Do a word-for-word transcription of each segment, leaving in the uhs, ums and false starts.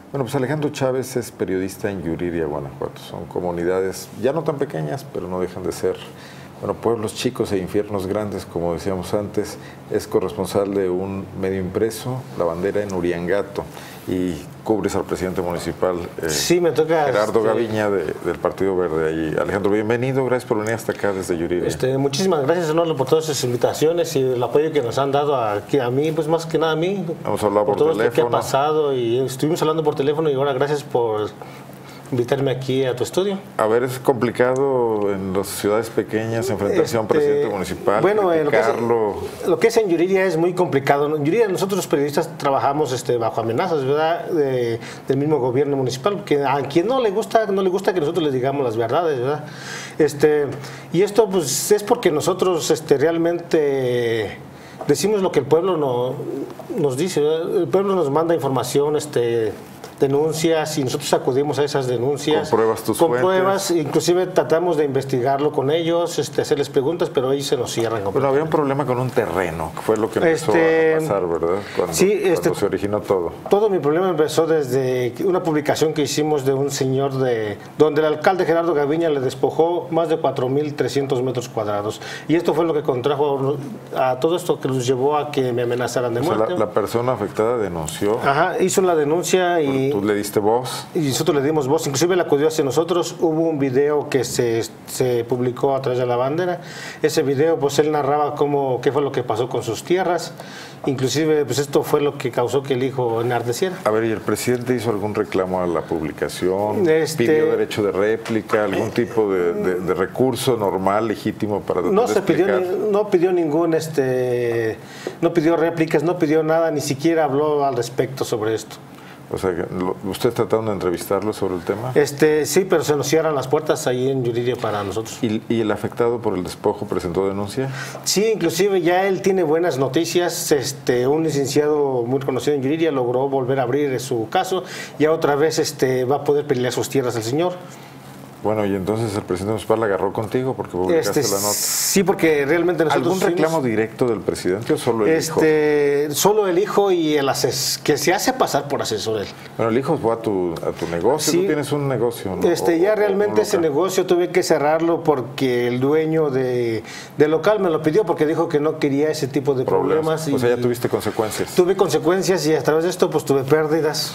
Bueno, pues Alejandro Chávez es periodista en Yuriria, Guanajuato. Son comunidades ya no tan pequeñas, pero no dejan de ser, bueno, pueblos chicos e infiernos grandes, como decíamos antes. Es corresponsal de un medio impreso, La Bandera, en Uriangato, y cubres al presidente municipal, eh, sí, me toca, Gerardo este, Gaviña, de, del Partido Verde. Ahí, Alejandro, bienvenido, gracias por venir hasta acá desde Yuriria. Este, muchísimas gracias, Arnoldo, por todas sus invitaciones y el apoyo que nos han dado aquí a mí, pues más que nada a mí. Hemos hablado por, por todo teléfono. Esto que ha pasado, y estuvimos hablando por teléfono, y ahora gracias por invitarme aquí a tu estudio. A ver, es complicado en las ciudades pequeñas enfrentarse este, a un presidente municipal, bueno, eh, lo, que es, lo que es en Yuriria es muy complicado. En Yuriria nosotros los periodistas trabajamos este, bajo amenazas, ¿verdad?, de, del mismo gobierno municipal, porque a quien no le gusta, no le gusta que nosotros les digamos las verdades, ¿verdad? Este, y esto pues es porque nosotros este, realmente decimos lo que el pueblo no, nos dice, ¿verdad? El pueblo nos manda información, este denuncias, y nosotros acudimos a esas denuncias. ¿Compruebas tus con fuentes? Pruebas, inclusive tratamos de investigarlo con ellos, este, hacerles preguntas, pero ahí se nos cierran. Bueno, había un problema con un terreno, que fue lo que empezó este, a pasar, ¿verdad? Cuando, sí, este, cuando se originó todo. Todo mi problema empezó desde una publicación que hicimos de un señor de donde el alcalde Gerardo Gaviña le despojó más de cuatro mil trescientos metros cuadrados. Y esto fue lo que contrajo a todo esto, que nos llevó a que me amenazaran de o sea, muerte. La, la persona afectada denunció. Ajá, hizo la denuncia y... ¿Tú le diste voz? Y nosotros le dimos voz, inclusive la acudió hacia nosotros. Hubo un video que se, se publicó a través de La Bandera. Ese video, pues él narraba cómo, qué fue lo que pasó con sus tierras. Inclusive, pues esto fue lo que causó que el hijo enardeciera. A ver, ¿y el presidente hizo algún reclamo a la publicación? Este, ¿Pidió derecho de réplica? ¿Algún tipo de, de, de recurso normal, legítimo para no se pidió, explicar? no pidió ningún, este, no pidió réplicas, no pidió nada, ni siquiera habló al respecto sobre esto. O sea, ¿usted tratando de entrevistarlo sobre el tema? Este, sí, pero se nos cierran las puertas ahí en Yuriria para nosotros. ¿Y, ¿Y el afectado por el despojo presentó denuncia? Sí, inclusive ya él tiene buenas noticias. Este, un licenciado muy conocido en Yuriria logró volver a abrir su caso. Ya otra vez este, va a poder pelear sus tierras al señor. Bueno, y entonces el presidente municipal la agarró contigo porque publicaste este, la nota. Sí, porque realmente nosotros... ¿Algún reclamo fuimos, directo del presidente o solo el este, hijo? Solo el hijo y el ases que se hace pasar por asesor él. Bueno, el hijo fue a tu, a tu negocio, sí, tú tienes un negocio, ¿no? Este, o, ya realmente ese negocio tuve que cerrarlo porque el dueño de, del local me lo pidió, porque dijo que no quería ese tipo de problemas. problemas y, o sea, ya tuviste consecuencias. Tuve consecuencias y a través de esto pues tuve pérdidas.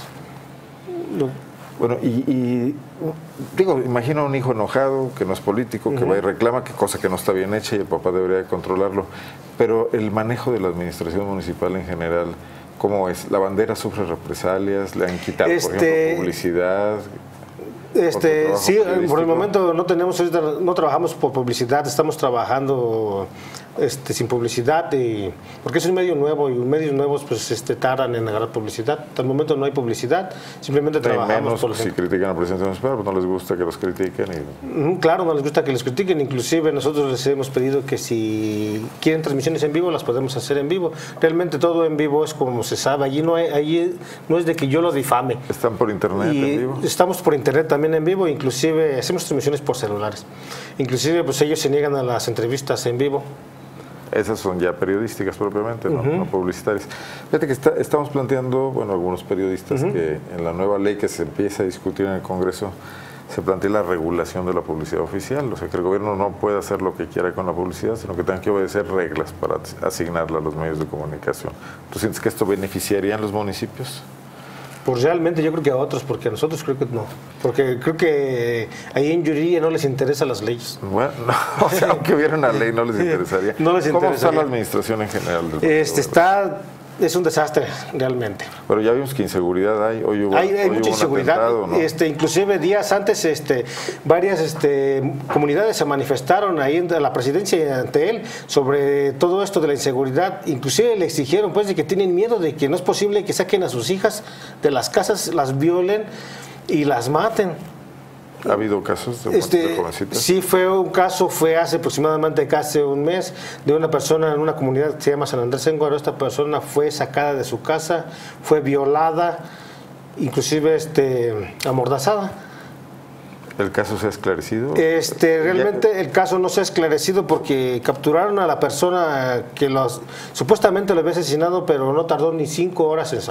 Bueno, y, y digo, imagino a un hijo enojado, que no es político, que uh-huh. va y reclama, que cosa que no está bien hecha y el papá debería de controlarlo, pero el manejo de la administración municipal en general, ¿cómo es? ¿La Bandera sufre represalias? ¿Le han quitado, este... por ejemplo, publicidad? Este, sí, por el momento no tenemos, no trabajamos por publicidad, estamos trabajando este, sin publicidad, y, porque es un medio nuevo y medios nuevos pues este, tardan en agarrar publicidad. Hasta el momento no hay publicidad, simplemente no trabajamos menos por si critican al presidente municipal, pues no les gusta que los critiquen. Y... Claro, no les gusta que les critiquen, inclusive nosotros les hemos pedido que si quieren transmisiones en vivo las podemos hacer en vivo. Realmente todo en vivo es como se sabe, allí no, hay, allí no es de que yo lo difame. ¿Están por internet y en vivo? Estamos por internet también en vivo, inclusive hacemos transmisiones por celulares. Inclusive pues ellos se niegan a las entrevistas en vivo. Esas son ya periodísticas propiamente, no, uh-huh. no publicitarias. Fíjate que está, estamos planteando, bueno, algunos periodistas, uh-huh. que en la nueva ley que se empieza a discutir en el Congreso se plantea la regulación de la publicidad oficial, o sea, que el gobierno no puede hacer lo que quiera con la publicidad, sino que tenga que obedecer reglas para asignarla a los medios de comunicación. ¿Tú sientes que esto beneficiaría a los municipios? Pues realmente yo creo que a otros, porque a nosotros creo que no. Porque creo que ahí en Yuriria no les interesan las leyes. Bueno, no, o sea, aunque hubiera una ley no les interesaría. No les interesaría. ¿Cómo está la administración en general del este está Es un desastre, realmente. Pero ya vimos que inseguridad hay. Hoy hubo, hay, hay hoy mucha hubo inseguridad. Atentado, ¿no? este, inclusive días antes este, varias este, comunidades se manifestaron ahí en la presidencia ante él sobre todo esto de la inseguridad. Inclusive le exigieron pues de que tienen miedo de que no es posible que saquen a sus hijas de las casas, las violen y las maten. ¿Ha habido casos de, este, de jovencitas? Sí, fue un caso, fue hace aproximadamente casi un mes, de una persona en una comunidad que se llama San Andrés Enguaro. Esta persona fue sacada de su casa, fue violada, inclusive este, amordazada. ¿El caso se ha esclarecido? Este, realmente el caso no se ha esclarecido porque capturaron a la persona que los, supuestamente lo había asesinado, pero no tardó ni cinco horas en salir.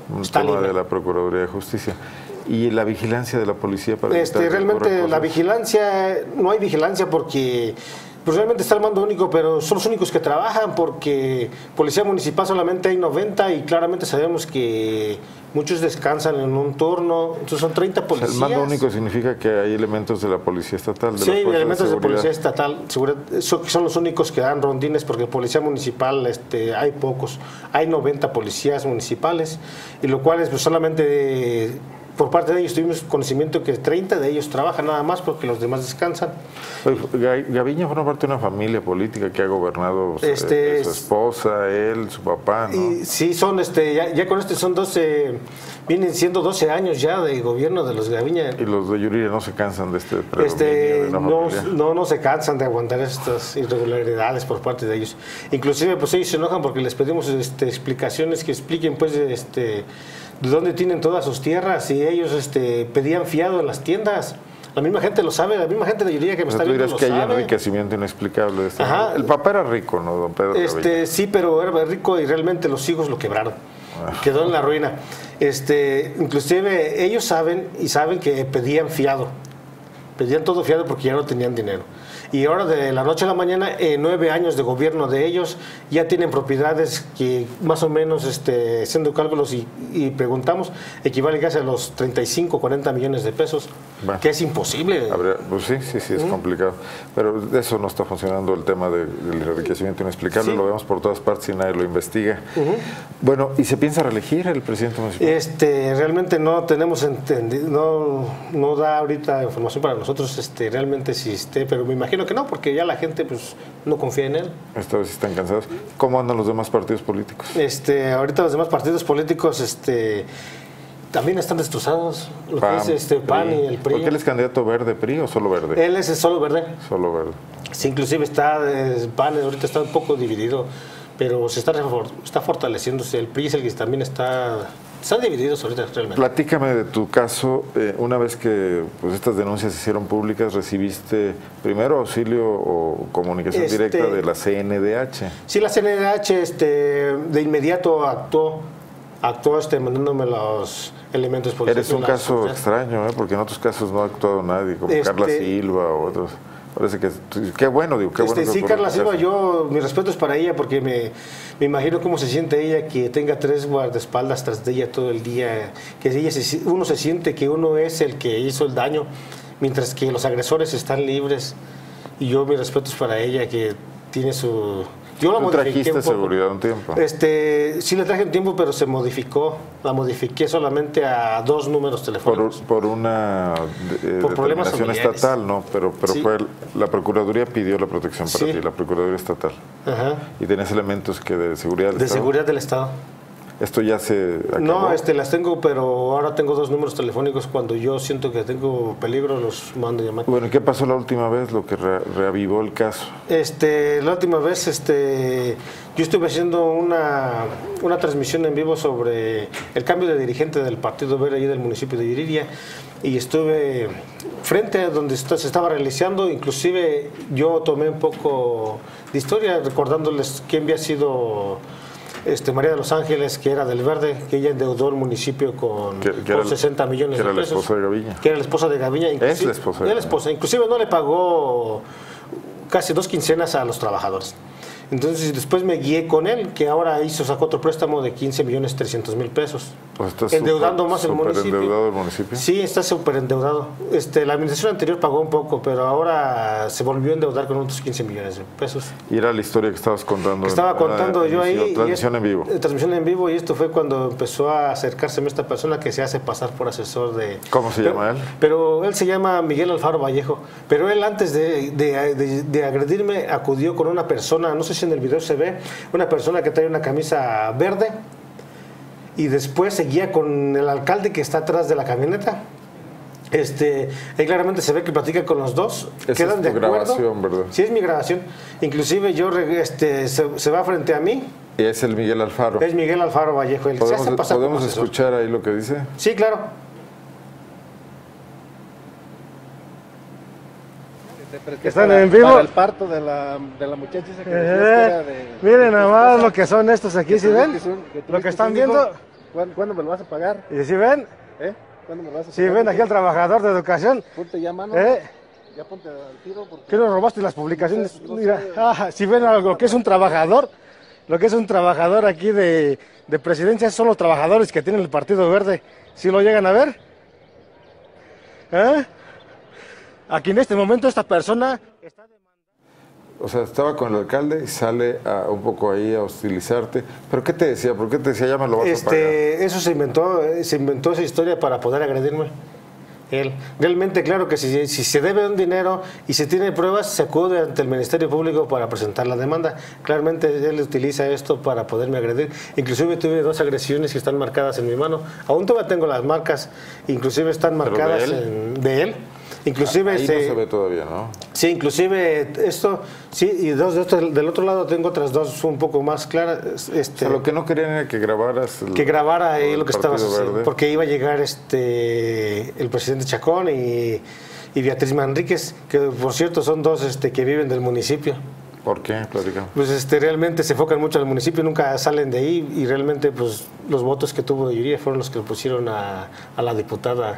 Un está tema libre. de la Procuraduría de Justicia. ¿Y la vigilancia de la policía para Este, evitar que realmente ocurran la cosas? vigilancia, no hay vigilancia porque pues realmente está el mando único, pero son los únicos que trabajan porque policía municipal solamente hay noventa y claramente sabemos que muchos descansan en un turno, entonces son treinta O sea, policías. el mando único significa que hay elementos de la policía estatal, de Sí, las hay fuerzas elementos de, seguridad. policía estatal, seguridad, son son los únicos que dan rondines porque policía municipal este, hay pocos, hay noventa policías municipales y lo cual es pues, solamente por parte de ellos tuvimos conocimiento que treinta de ellos trabajan nada más porque los demás descansan. Oye, Ga- Gaviño forma parte de una familia política que ha gobernado eh, Este, su esposa, él, su papá, ¿no? Y sí, son, este, ya, ya con este son doce, vienen siendo doce años ya de gobierno de los Gaviña. Y los de Yuriria no se cansan de este predominio Este, de una no, familia. no, no se cansan de aguantar estas irregularidades por parte de ellos. Inclusive, pues ellos se enojan porque les pedimos este, explicaciones que expliquen, pues, este, de dónde tienen todas sus tierras y ellos este, pedían fiado en las tiendas. La misma gente lo sabe, la misma gente de Yuriria que me O sea, está tú viendo dirás lo que hay sabe. enriquecimiento inexplicable de este Ajá. hombre. El papá era rico, ¿no, don Pedro Gaviño? Este, sí, pero era rico y realmente los hijos lo quebraron. Quedó en la ruina. Este, inclusive ellos saben y saben que pedían fiado. Pedían todo fiado porque ya no tenían dinero. Y ahora de la noche a la mañana, en nueve años de gobierno de ellos, ya tienen propiedades que más o menos, este, haciendo cálculos y, y preguntamos, equivalen casi a los treinta y cinco, cuarenta millones de pesos, Bueno. que es imposible. Habría- pues sí, sí, sí, es complicado. Pero de eso no está funcionando el tema de- del enriquecimiento inexplicable. Sí. Lo vemos por todas partes y nadie lo investiga. Bueno, ¿y se piensa reelegir el presidente municipal? Este, realmente no tenemos entendido, no, no da ahorita información para nosotros, este, realmente si esté, pero me imagino que no, porque ya la gente pues no confía en él. Esta vez están cansados. ¿Cómo andan los demás partidos políticos? Este, ahorita los demás partidos políticos, este, también están destrozados, lo que es este P A N y el P R I. ¿Por qué él es candidato verde, P R I o solo verde? Él es el solo verde. Solo verde. Sí, inclusive está, el P A N ahorita está un poco dividido, pero se está, refor- está fortaleciéndose. El P R I es el que también está, están divididos ahorita realmente. Platícame de tu caso. Eh, una vez que pues, estas denuncias se hicieron públicas, ¿recibiste primero auxilio o comunicación Este- directa de la C N D H? Sí, la C N D H este, de inmediato actuó, actuó este, mandándome los elementos policiales. Eres un las- caso extraño, ¿eh? Porque en otros casos no ha actuado nadie, como Este- Carla Silva o otros. Parece que, qué bueno, digo, qué Este, bueno. que sí, ocurrió Carla tu Silva, caso. yo, mi respeto es para ella porque me, me imagino cómo se siente ella que tenga tres guardaespaldas tras de ella todo el día, que ella se- uno se siente que uno es el que hizo el daño, mientras que los agresores están libres. Y yo, mi respeto es para ella que tiene su... Yo la Tú modifiqué trajiste un poco. seguridad un tiempo. Este, sí le traje un tiempo, pero se modificó. La modifiqué solamente a dos números Por, telefónicos. por una eh, Por problemas determinación familiares. estatal, ¿no? Pero, pero Sí. fue el- la Procuraduría pidió la protección para Sí. ti, la Procuraduría Estatal. Ajá. Y tenías elementos que de seguridad del De Estado. seguridad del Estado. Esto ya se acabó. No, este, las tengo, pero ahora tengo dos números telefónicos. Cuando yo siento que tengo peligro, los mando a llamar. Bueno, ¿y qué pasó la última vez? Lo que re- reavivó el caso. Este, la última vez, este, yo estuve haciendo una, una transmisión en vivo sobre el cambio de dirigente del Partido Verde allí del municipio de Yuriria y estuve frente a donde está- se estaba realizando. Inclusive yo tomé un poco de historia recordándoles quién había sido este, María de los Ángeles, que era del Verde, que ella endeudó el municipio con, Que- que con era- sesenta millones que de era la pesos. esposa de Gaviña. Que era la esposa de Gaviña. Es la esposa de Era la Gaviña. esposa. Inclusive no le pagó casi dos quincenas a los trabajadores. Entonces después me guié con él, que ahora hizo, sacó otro préstamo de quince millones trescientos mil pesos. O sea, está endeudando súper- más el súper municipio. endeudado el municipio. Sí, está súper endeudado. Este, la administración anterior pagó un poco, pero ahora se volvió a endeudar con otros quince millones de pesos. Y era la historia que estabas contando. Estaba en- contando en- yo ahí. inicio, y Transmisión es- en vivo. eh, Transmisión en vivo, y esto fue cuando empezó a acercárseme esta persona que se hace pasar por asesor de... ¿Cómo se pero, llama él? Pero él se llama Miguel Alfaro Vallejo. Pero él antes de, de- de- de agredirme acudió con una persona, no sé si en el video se ve, una persona que trae una camisa verde. Y después seguía con el alcalde que está atrás de la camioneta. Este, ahí claramente se ve que platica con los dos. Esa quedan es de tu acuerdo. grabación, ¿verdad? Sí, es mi grabación. Inclusive yo re- este, se, se va frente a mí. Y es el Miguel Alfaro. Es Miguel Alfaro Vallejo. El que se ¿Podemos, hace pasar como ¿podemos asesor. escuchar ahí lo que dice? Sí, claro. Que están para, en vivo. Para el parto de la, de la muchacha esa que, eh, que era de... Miren nada más lo que son estos aquí, ¿sí ven? Que son, que lo que están viendo, ¿Cuándo, ¿cuándo me lo vas a pagar? ¿Y si ven? ¿Eh? ¿Cuándo me lo vas a Si pagar? ven aquí al trabajador de educación. Ponte ya mano. ¿Eh? Ya ponte al tiro. Porque... ¿Qué nos robaste las publicaciones? No sé, no Mira, sé. ah, si ven algo que es un trabajador, lo que es un trabajador aquí de, de presidencia son los trabajadores que tienen el Partido Verde. ¿Sí lo llegan a ver? ¿Eh? Aquí en este momento esta persona está demandando. O sea, estaba con el alcalde y sale a, un poco ahí a hostilizarte. ¿Pero qué te decía? ¿Por qué te decía ya me lo vas este, a pagar? Eso se inventó, se inventó esa historia para poder agredirme. Él. Realmente, claro que si, si se debe un dinero y se tiene pruebas, se acude ante el Ministerio Público para presentar la demanda. Claramente él utiliza esto para poderme agredir. Inclusive tuve dos agresiones que están marcadas en mi mano. Aún todavía tengo las marcas, inclusive están marcadas de él. En, de él. Inclusive ahí este, no se ve todavía, ¿no? Sí, inclusive esto, sí, y dos de estos, del otro lado tengo otras dos un poco más claras. Este, O sea, lo que no querían era que grabaras. El, que grabara ahí lo que estaba haciendo, Verde. porque iba a llegar este el presidente Chacón y, y Beatriz Manríquez, que por cierto son dos este, que viven del municipio. ¿Por qué? Platica. Pues este, realmente se enfocan mucho al municipio, nunca salen de ahí y realmente pues los votos que tuvo de Yuriria fueron los que pusieron a, a la diputada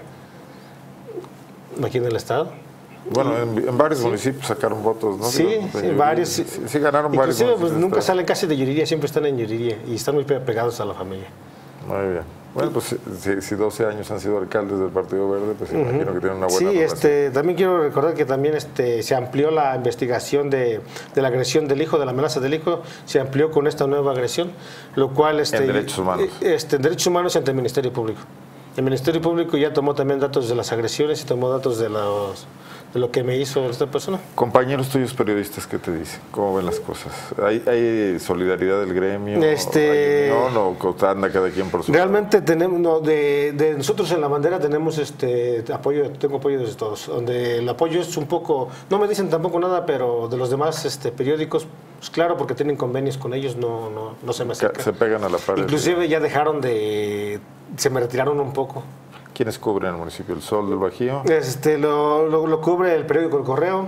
aquí en el estado. Bueno, en, en varios sí. municipios sacaron votos, ¿no? Sí, Digo, sí varios. Sí, sí, sí ganaron varios. Inclusive pues nunca salen casi de Yuriria, siempre están en Yuriria y están muy pegados a la familia. Muy bien. Bueno, pues si, si doce años han sido alcaldes del Partido Verde, pues uh-huh. imagino que tienen una buena Sí, relación. este, también quiero recordar que también este, se amplió la investigación de, de la agresión del hijo, de la amenaza del hijo, se amplió con esta nueva agresión, lo cual... Este, en derechos humanos. Este, en derechos humanos ante el Ministerio Público. El Ministerio Público ya tomó también datos de las agresiones y tomó datos de, los, de lo que me hizo esta persona. Compañeros tuyos periodistas, ¿qué te dicen? ¿Cómo ven las cosas? ¿Hay, hay solidaridad del gremio? Este, ¿Hay unión o anda cada quien por su Realmente lado? tenemos, no, de, de nosotros en la bandera tenemos este apoyo, tengo apoyo de todos, donde el apoyo es un poco, no me dicen tampoco nada, pero de los demás este, periódicos, pues claro, porque tienen convenios con ellos, no, no, no se me acercan. Se pegan a la pared. Inclusive ya dejaron de, se me retiraron un poco. ¿Quiénes cubren el municipio? ¿El Sol del Bajío? Este, lo, lo, lo cubre el periódico El Correo,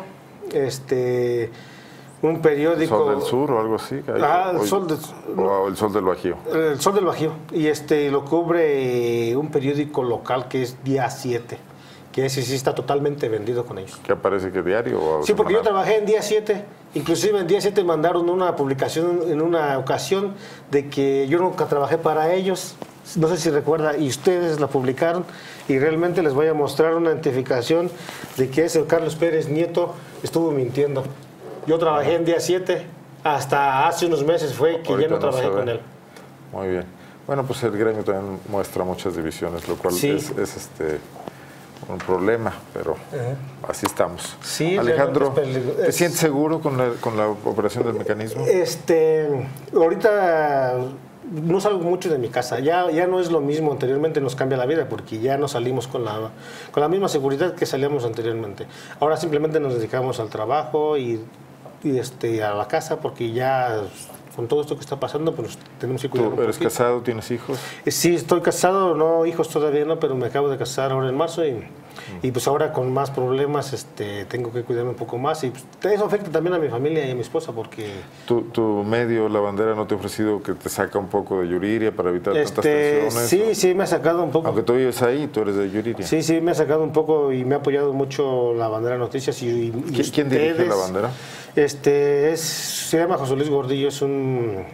este, un periódico... ¿El Sol del Sur o algo así? Ah, el Hoy, Sol del o el Sol del Bajío. El Sol del Bajío. Y este lo cubre un periódico local que es Día siete, que ese sí está totalmente vendido con ellos. ¿Qué aparece que diario? O sí, porque yo trabajé en Día siete, inclusive en Día siete mandaron una publicación en una ocasión de que yo nunca trabajé para ellos. No sé si recuerda, y ustedes la publicaron, y realmente les voy a mostrar una identificación de que ese Carlos Pérez Nieto estuvo mintiendo. Yo trabajé en Día siete, hasta hace unos meses fue que Ahorita ya no trabajé no con él. Muy bien. Bueno, pues el gremio también muestra muchas divisiones, lo cual sí. es, es este un problema, pero uh-huh. así estamos. Sí, Alejandro, es ¿te sientes seguro con la, con la operación del mecanismo? Este, ahorita no salgo mucho de mi casa, ya, ya no es lo mismo, anteriormente nos cambia la vida porque ya no salimos con la, con la misma seguridad que salíamos anteriormente. Ahora simplemente nos dedicamos al trabajo y, y este, a la casa porque ya con todo esto que está pasando pues tenemos que cuidar. ¿Tú eres casado, tienes hijos? Sí, estoy casado, no hijos todavía no, pero me acabo de casar ahora en marzo y, mm. y pues ahora con más problemas este, tengo que cuidarme un poco más y pues, eso afecta también a mi familia y a mi esposa porque... ¿Tu, tu medio, La Bandera, no te ha ofrecido que te saca un poco de Yuriria para evitar este, tantas tensiones? Sí, ¿o? sí, me ha sacado un poco. Aunque tú vives ahí, tú eres de Yuriria. Sí, sí, me ha sacado un poco y me ha apoyado mucho La Bandera Noticias y, y ¿Quién, ustedes, ¿Quién dirige La Bandera? Este, es, se llama José Luis Gordillo, es un...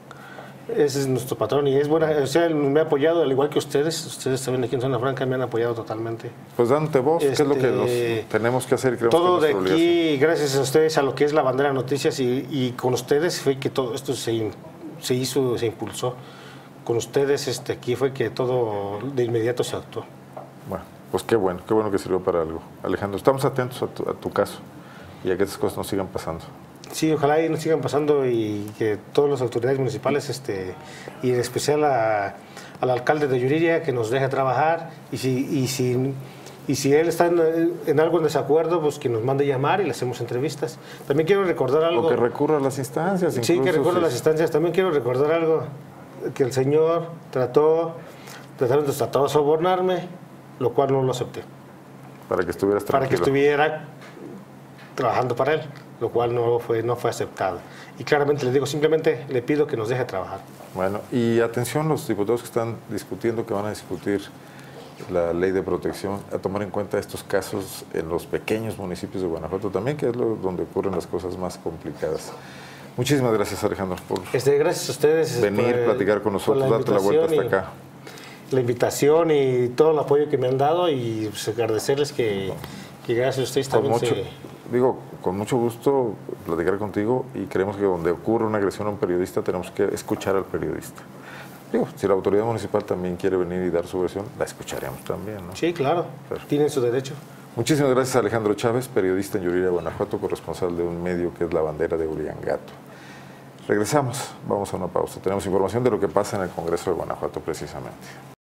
Ese es nuestro patrón y es buena, o sea, me ha apoyado al igual que ustedes, ustedes también aquí en Zona Franca me han apoyado totalmente. Pues dándote voz, este, ¿qué es lo que nos tenemos que hacer? Todo que de aquí, gracias a ustedes, a lo que es La Bandera Noticias y, y con ustedes fue que todo esto se, se hizo, se impulsó. Con ustedes este, aquí fue que todo de inmediato se actuó. Bueno, pues qué bueno, qué bueno que sirvió para algo. Alejandro, estamos atentos a tu, a tu caso y a que estas cosas no sigan pasando. Sí, ojalá y nos sigan pasando y que todas las autoridades municipales, este, y en especial a, al alcalde de Yuriria, que nos deje trabajar y si, y si, y si él está en, en algo en desacuerdo, pues que nos mande llamar y le hacemos entrevistas. También quiero recordar algo. O que recurra a las instancias. Sí, que recurra a las instancias. También quiero recordar algo, que el señor trató, trataron de tratar de sobornarme, lo cual no lo acepté. Para que estuvieras tranquilo. Para que estuviera trabajando para él. lo cual no fue, no fue aceptado. Y claramente les digo, simplemente le pido que nos deje trabajar. Bueno, y atención los diputados que están discutiendo, que van a discutir la ley de protección, a tomar en cuenta estos casos en los pequeños municipios de Guanajuato también, que es lo, donde ocurren las cosas más complicadas. Muchísimas gracias, Alejandro, por este, gracias a ustedes venir, por, platicar con nosotros, la darte la vuelta hasta acá. La invitación y todo el apoyo que me han dado, y pues, agradecerles que, que gracias a ustedes con también mucho, se... Digo, con mucho gusto platicar contigo, y creemos que donde ocurre una agresión a un periodista tenemos que escuchar al periodista. Digo, si la autoridad municipal también quiere venir y dar su versión, la escucharemos también, ¿no? Sí, claro, Pero, tienen su derecho. Muchísimas gracias a Alejandro Chávez, periodista en Yuriria, Guanajuato, corresponsal de un medio que es La Bandera de Uriangato. Regresamos, vamos a una pausa. Tenemos información de lo que pasa en el Congreso de Guanajuato precisamente.